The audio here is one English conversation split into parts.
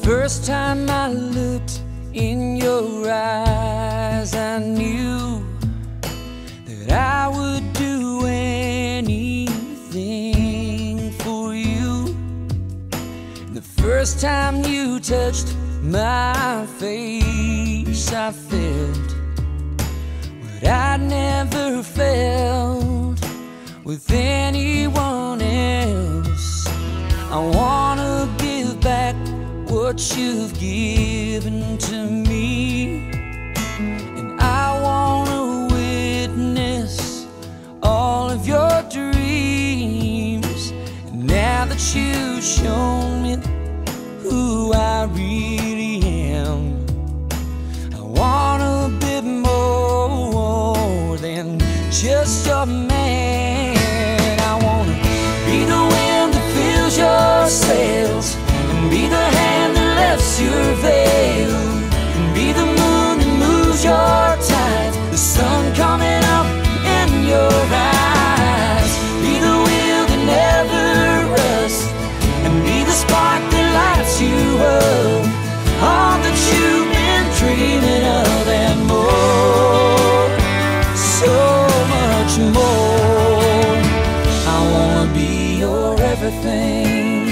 First time I looked in your eyes, I knew that I would do anything for you. The first time you touched my face, I felt what I'd never felt with anyone else. I wanna give back what you've given to me, and I wanna witness all of your dreams. And now that you've shown me who I really am, I want a bit more than just your man. I wanna be the wind that fills your sails, and be the hand that lifts your veil, and be the moon that moves your tides, the sun coming up in your eyes. Be the wheel that never rusts, and be the spark that lights you up, all that you've been dreaming of and more, so much more. I wanna be your everything.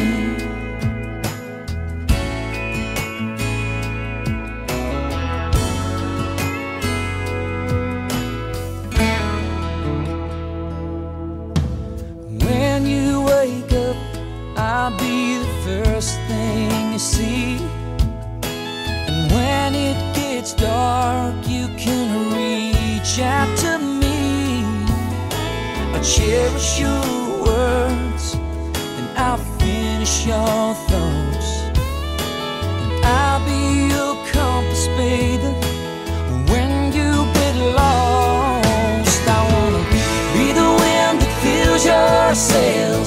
When you wake up, I'll be the first thing you see. And when it gets dark, you can reach out to me. I cherish your words, and I'll finish your thoughts. And I'll be your compass, baby, when you get lost. I wanna be the wind that fills your sails,